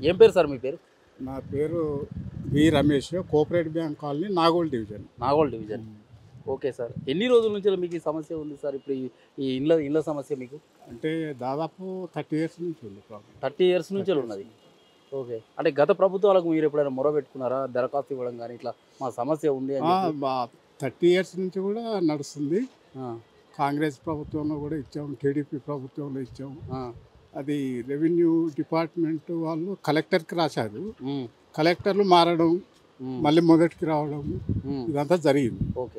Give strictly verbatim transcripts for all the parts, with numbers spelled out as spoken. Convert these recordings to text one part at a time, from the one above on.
ఏం పేరు సార్ మీ పేరు? నా పేరు V Ramesh, cooperative bank colony, Nagole division. Nagole division. Okay sir. ఎన్ని రోజుల నుంచి మీకు ఈ సమస్య ఉంది సార్? ఇప్పుడు ఈ ఇళ్ళ ఇళ్ళ సమస్య మీకు అంటే దాదాపు థర్టీ ఇయర్స్ నుంచి ఉంది ప్రాబ్లం. థర్టీ ఇయర్స్ నుంచి ఉన్నది. ఓకే. అంటే గత ప్రభుత్వాలకు మీరు ఎప్పుడైనా మొర పెట్టుకున్నారా? దరఖాస్తు ఇవ్వడం కానీ ఇట్లా మా సమస్య ఉంది అని? థర్టీ ఇయర్స్ నుంచి కూడా నడుస్తుంది. కాంగ్రెస్ ప్రభుత్వంలో కూడా ఇచ్చాము, టీడీపీ ప్రభుత్వంలో ఇచ్చాము. అది రెవెన్యూ డిపార్ట్మెంట్ వాళ్ళు కలెక్టర్కి రాశారు. కలెక్టర్లు మారడం, మళ్ళీ మొదటికి రావడం, ఇదంతా జరిగింది. ఓకే.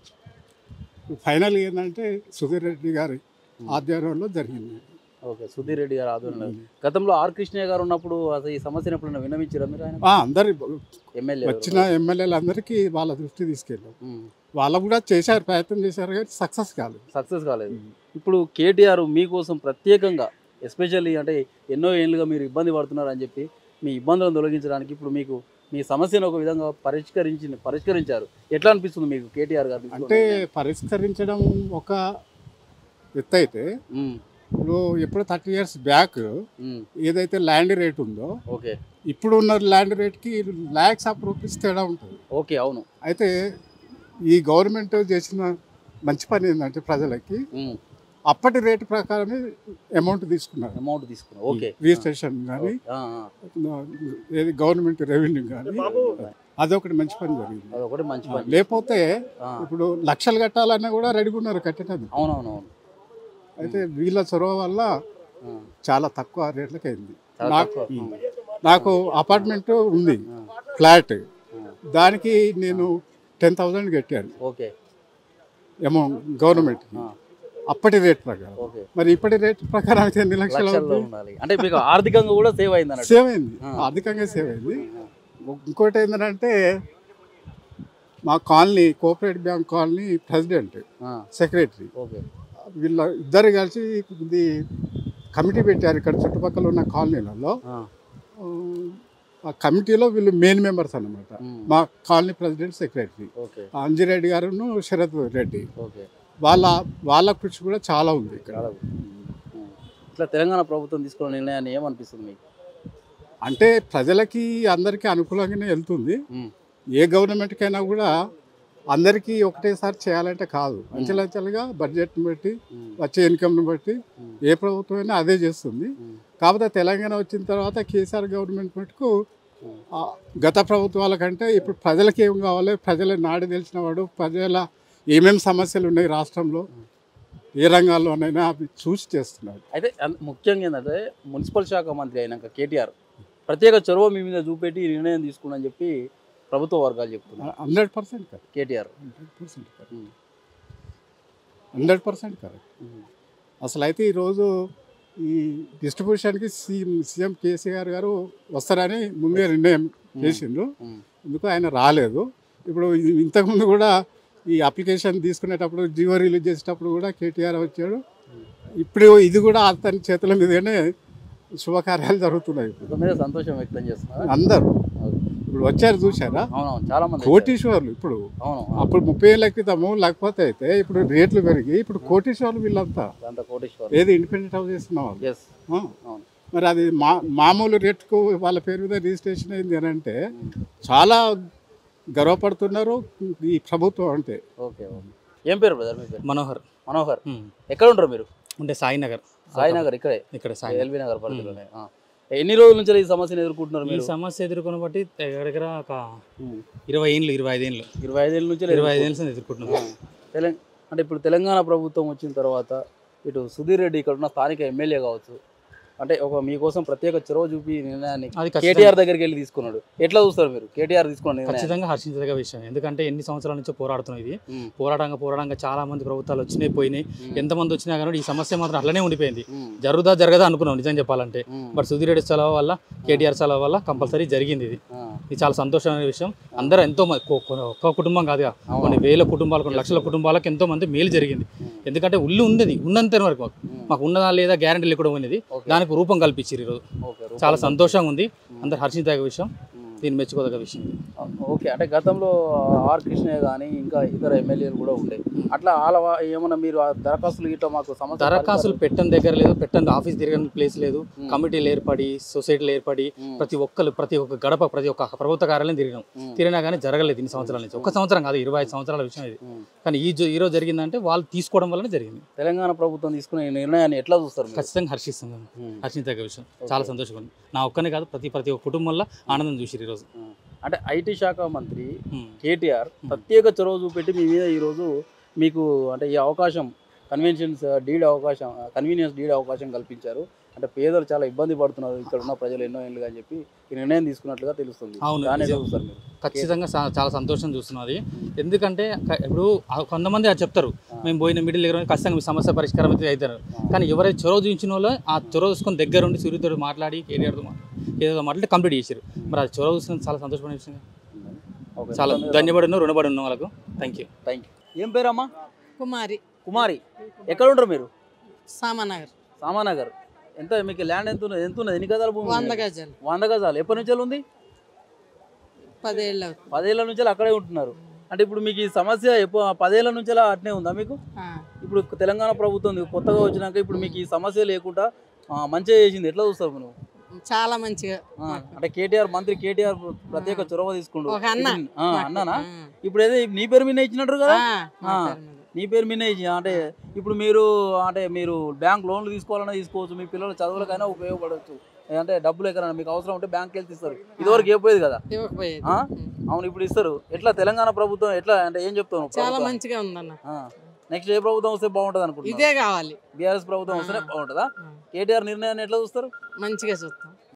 ఫైనల్ ఏంటంటే సుధీర్ రెడ్డి గారి ఆధ్వర్యంలో జరిగింది. ఓకే. సుధీర్ రెడ్డి గారు ఆధ్వర్యంలో. గతంలో ఆర్ కృష్ణయ్య గారు ఉన్నప్పుడు అసలు ఈ సమస్యను ఎప్పుడైనా విన్నవించారా మీరు? ఆయన అందరి ఎమ్మెల్యే వచ్చిన ఎమ్మెల్యేలు అందరికీ వాళ్ళ దృష్టి తీసుకెళ్ళాం. వాళ్ళు కూడా చేశారు, ప్రయత్నం చేశారు, కానీ సక్సెస్ కాలేదు. సక్సెస్ కాలేదు. ఇప్పుడు కేటీఆర్ మీకోసం ప్రత్యేకంగా ఎస్పెషల్లీ అంటే ఎన్నో ఏళ్ళుగా మీరు ఇబ్బంది పడుతున్నారు అని చెప్పి మీ ఇబ్బందులను తొలగించడానికి ఇప్పుడు మీకు మీ సమస్యను ఒక విధంగా పరిష్కరించి పరిష్కరించారు. ఎట్లా అనిపిస్తుంది మీకు కేటీఆర్ గారు? అంటే పరిష్కరించడం ఒక ఎత్తు అయితే, ఇప్పుడు ఎప్పుడు థర్టీ ఇయర్స్ బ్యాక్ ఏదైతే ల్యాండ్ రేట్ ఉందో, ఓకే, ఇప్పుడు ఉన్న ల్యాండ్ రేట్కి ల్యాక్స్ ఆఫ్ రూపీస్ తేడా ఉంటుంది. ఓకే, అవును. అయితే ఈ గవర్నమెంట్ చేసిన మంచి పని ఏంటంటే ప్రజలకి అప్పటి రేటు ప్రకారమే అమౌంట్ తీసుకున్నారు. అమౌంట్ తీసుకున్నారు. ఓకే. రిజిస్ట్రేషన్ కానీ ఏది గవర్నమెంట్ రెవెన్యూ కానీ అదొకటి మంచి పని జరిగింది. అదొకటి మంచి పని. లేకపోతే ఇప్పుడు లక్షలు కట్టాలన్నా కూడా రెడీగా ఉన్నారు కట్టినది. అవునవునవును. అయితే వీళ్ళ చొరవ వల్ల చాలా తక్కువ రేట్లకి అయింది. నాకు నాకు అపార్ట్మెంట్ ఉంది, ఫ్లాట్, దానికి నేను టెన్ థౌసండ్ కట్టాను. ఓకే. అమౌంట్ గవర్నమెంట్ అప్పటి రేట్ ప్రకారం. మరి ఇప్పటి రేట్ ప్రకారం అయితే ఎన్ని లక్షలు అంటే మీకు ఆర్థికంగా కూడా సేవ్ అయింది? సేవ్ అయింది, ఆర్థికంగా సేవ్ అయింది. ఇంకోటి ఏంటంటే మా colony, cooperative bank colony president, secretary, వీళ్ళ ఇద్దరు కలిసి ఇది కమిటీ పెట్టారు ఇక్కడ చుట్టుపక్కల ఉన్న కాలనీలలో. ఆ కమిటీలో వీళ్ళు మెయిన్ మెంబర్స్ అన్నమాట. మా కాలనీ ప్రెసిడెంట్, సెక్రటరీ అంజిరెడ్డి గారును శరత్ రెడ్డి, వాళ్ళ వాళ్ళ కృషి కూడా చాలా ఉంది ఇక్కడ. ఇట్లా తెలంగాణ ప్రభుత్వం తీసుకున్న నిర్ణయాన్ని ఏమనిపిస్తుంది మీకు? అంటే ప్రజలకి అందరికీ అనుకూలంగానే వెళ్తుంది. ఏ గవర్నమెంట్కైనా కూడా అందరికీ ఒకటేసారి చేయాలంటే కాదు, అంచెలంచెలుగా బడ్జెట్ని బట్టి, వచ్చే ఇన్కమ్ని బట్టి ఏ ప్రభుత్వం అయినా అదే చేస్తుంది. కాకపోతే తెలంగాణ వచ్చిన తర్వాత కేసీఆర్ గవర్నమెంట్ మటుకు గత ప్రభుత్వాల కంటే ఇప్పుడు ప్రజలకి ఏం కావాలి, ప్రజల నాడు తెలిసిన వాడు, ప్రజల ఏమేమి సమస్యలు ఉన్నాయి రాష్ట్రంలో, ఏ రంగాల్లోనైనా అవి చూసి చేస్తున్నాడు. అయితే ముఖ్యంగా ఏంటంటే మున్సిపల్ శాఖ మంత్రి అయినాక కేటీఆర్ ప్రత్యేక చొరవ మీ మీద చూపెట్టి నిర్ణయం తీసుకుని చెప్పి ప్రభుత్వ వర్గాలు చెప్తున్నారు. Hundred percent correct. KTR hundred percent correct hundred percent correct అసలు అయితే ఈరోజు ఈ డిస్ట్రిబ్యూషన్కి సీఎం సీఎం కేసీఆర్ గారు వస్తారని ముందే నిర్ణయం చేసిండ్రు. ఎందుకు ఆయన రాలేదు. ఇప్పుడు ఇంతకుముందు కూడా ఈ అప్లికేషన్ తీసుకునేటప్పుడు, జీవో రిలీజ్ చేసేటప్పుడు కూడా కేటీఆర్ వచ్చాడు. ఇప్పుడు ఇది కూడా అతని చేతుల మీదనే శుభకార్యాలు జరుగుతున్నాయి. ఇప్పుడు సంతోషం వ్యక్తం చేస్తున్నారు అందరూ. ఇప్పుడు వచ్చారు చూసారా, చాలా మంది కోటీశ్వర్లు. ఇప్పుడు అప్పుడు ముప్పై ఏళ్ళ క్రితము లేకపోతే అయితే ఇప్పుడు రేట్లు పెరిగి ఇప్పుడు కోటీశ్వర్లు వీళ్ళంతా. ఏది ఇండిపెండెంట్ హౌస్ చేస్తున్న వాళ్ళు. మరి అది మా మామూలు రేటుకు వాళ్ళ పేరు మీద రిజిస్ట్రేషన్ అయింది అని అంటే చాలా గర్వపడుతున్నారు ఈ ప్రభుత్వం అంటే. ఓకే. ఏం పేరు బ్రదర్ మీ పేరు? మనోహర్. మనోహర్. ఎక్కడ ఉంటారు మీరు? అంటే సాయినగర్. సాయినగర్ ఇక్కడే, ఇక్కడ ఎల్బీ నగర్ పరిధిలోనే. ఎన్ని రోజుల నుంచి ఈ సమస్యను ఎదుర్కొంటున్నారు మీరు? ఈ సమస్య ఎదుర్కొని బట్టి దగ్గర ఒక ఇరవై ఏళ్ళు ఇరవై ఐదు ఏళ్ళు ఇరవై ఐదు ఏళ్ళ నుంచి ఇరవై ఐదు ఏళ్ళ ఎదుర్కొంటున్నాం. తెలంగాణ అంటే ఇప్పుడు తెలంగాణ ప్రభుత్వం వచ్చిన తర్వాత ఇటు సుధీర్ రెడ్డి ఇక్కడ ఉన్న స్థానిక ఎమ్మెల్యే కావచ్చు, అంటే ఒక మీకోసం ప్రత్యేక చొరవ చూపి నిర్ణయాన్ని కేటీఆర్ దగ్గరికి వెళ్ళి తీసుకున్నాడు. ఎట్లా చూస్తారు మీరు కేటీఆర్ తీసుకున్న? ఖచ్చితంగా హర్షించదగ్గ విషయం. ఎందుకంటే ఎన్ని సంవత్సరాల నుంచో పోరాడుతున్నాం. ఇది పోరాటంగా పోరాడంగా చాలా మంది ప్రభుత్వాలు వచ్చినాయి, పోయినాయి. ఎంతమంది వచ్చినా కానీ ఈ సమస్య మాత్రం అట్లనే ఉండిపోయింది. జరుగుదా జరగదా అనుకున్నాం నిజం చెప్పాలంటే. బట్ సుధీర్ రెడ్డి చలవ వల్ల, కేటీఆర్ చలవ వల్ల కంపల్సరీ జరిగింది. ఇది ఇది చాలా సంతోషమైన విషయం. అందరూ ఎంతో మంది, ఒక్క కుటుంబం కాదుగా, కొన్ని వేల కుటుంబాలు, కొన్ని లక్షల కుటుంబాలకు ఎంతో మంది మేలు జరిగింది. ఎందుకంటే ఉల్లు ఉంది ఉన్నంత వరకు మాకు మాకు ఉన్నదా లేదా గ్యారంటీ లేకుండా ఉన్నది, దానికి రూపం కల్పించారు ఈరోజు. చాలా సంతోషంగా ఉంది, అందరు హర్షించదగ్గ విషయం, దీన్ని మెచ్చుకోదగ్గ విషయం. ఓకే, అంటే గతంలో ఆర్ కృష్ణయ్య కానీ ఇంకా ఇతర ఎమ్మెల్యేలు కూడా ఉండే, అట్లా వాళ్ళ ఏమన్నా మీరు ఆ దరఖాస్తులు ఇట్లా మాకు సమస్య దరఖాస్తులు పెట్టని దగ్గర లేదు, పెట్టని ఆఫీస్ తిరగని ప్లేస్ లేదు, కమిటీలు ఏర్పడి సొసైటీలు ఏర్పడి ప్రతి ఒక్కరు ప్రతి ఒక్క గడప ప్రతి ఒక్క ప్రభుత్వ కార్యాలయం తిరిగినాం, తిరిగినా కానీ జరగలేదు ఇన్ని సంవత్సరాల నుంచి. ఒక్క సంవత్సరం కాదు, ఇరవై ఐదు సంవత్సరాల విషయం ఇది. కానీ ఈ ఈ రోజు జరిగిందంటే వాళ్ళు తీసుకోవడం వల్లనే జరిగింది. తెలంగాణ ప్రభుత్వం తీసుకునే నిర్ణయాన్ని ఎట్లా చూస్తారు? ఖచ్చితంగా హర్షిస్తాం, హర్షించదగ్గ విషయం, చాలా సంతోషంగా ఉంది. నా ఒక్కనే కాదు, ప్రతి ప్రతి ఒక్క కుటుంబంలో ఆనందం చూసిరు ఈరోజు. అంటే ఐటీ శాఖ మంత్రి కేటీఆర్ ప్రత్యేక చొరవ చూపెట్టి మీ మీద ఈరోజు మీకు అంటే ఈ అవకాశం కన్వెన్షన్స్ డీడ్ అవకాశం కన్వీనియన్స్ డీడ్ అవకాశం కల్పించారు. అంటే పేదలు చాలా ఇబ్బంది పడుతున్నారు ఇక్కడ ఉన్న ప్రజలు ఎన్నో ఏళ్ళుగా అని చెప్పి ఈ నిర్ణయం తీసుకున్నట్లుగా తెలుస్తుంది. అవును, చూస్తారు మీరు? ఖచ్చితంగా చాలా సంతోషం చూస్తున్నది. ఎందుకంటే ఇప్పుడు కొంతమంది అది చెప్తారు, మేము పోయిన మిడిల్ దగ్గర ఖచ్చితంగా మీ సమస్య పరిష్కారం అయితే అవుతారు. కానీ ఎవరైతే చొరవ చూపించిన వాళ్ళు ఆ చొరవ చూసుకొని దగ్గర ఉండి సూర్యుతో మాట్లాడి కేటీఆర్తో ఏదో మాట్లాడి కంప్లీట్ చేశారు. మరి అది చొరవ చూసుకుని చాలా సంతోషపడే విషయం, చాలా ధన్యపడి ఉన్నాం, రుణపడి ఉన్నాం వాళ్ళకు. థ్యాంక్ యూ థ్యాంక్ యూ ఏం పేరమ్మా? కుమారి. కుమారి, ఎక్కడ ఉంటారు మీరు? సామానగర్. సామానగర్. ఎంత మీకు ల్యాండ్ ఎంత ఉన్నది? ఎంత ఉన్నది? ఎన్ని గజాలు భూమి? వంద గజాలు. వంద గజాలు. ఎప్పటి నుంచి ఉంది? పదేళ్ళ పదేళ్ల నుంచి అక్కడే ఉంటున్నారు. అంటే ఇప్పుడు మీకు ఈ సమస్య ఎప్పుడు పదేళ్ల నుంచి అట్నే ఉందా మీకు? ఇప్పుడు తెలంగాణ ప్రభుత్వం కొత్తగా వచ్చినాక ఇప్పుడు మీకు ఈ సమస్య లేకుండా మంచిగా చేసింది, ఎట్లా చూస్తారు నువ్వు? చాలా మంచిగా. అంటే కేటీఆర్ మంత్రి కేటీఆర్ ప్రత్యేక చొరవ తీసుకుంటూ అన్న అన్నానా? ఇప్పుడు ఏదో నీ పేరు మీద ఇచ్చినట్టు కదా? నీ పేరు మీద ఇచ్చి అంటే ఇప్పుడు మీరు అంటే మీరు బ్యాంక్ లోన్లు తీసుకోవాలన్నా తీసుకోవచ్చు, మీ పిల్లల చదువులకైనా ఉపయోగపడవచ్చు. అంటే డబ్బులు ఎక్కడైనా మీకు అవసరం ఉంటే బ్యాంక్ వెళ్ళి ఇస్తారు. ఇదివరకు ఇవ్వపోయేది కదా? అవును, ఇప్పుడు ఇస్తారు. ఎట్లా తెలంగాణ ప్రభుత్వం ఎట్లా అంటే ఏం చెప్తాను? చాలా మంచిగా ఉందన్న. నెక్స్ట్ ఏ ప్రభుత్వం వస్తే బాగుంటుంది అనుకుంటున్నా? ఇదే కావాలి, బీఆర్ఎస్ ప్రభుత్వం వస్తేనే బాగుంటుందా? కేటీఆర్ నిర్ణయాన్ని ఎట్లా చూస్తారు? మంచిగా చూస్తాం.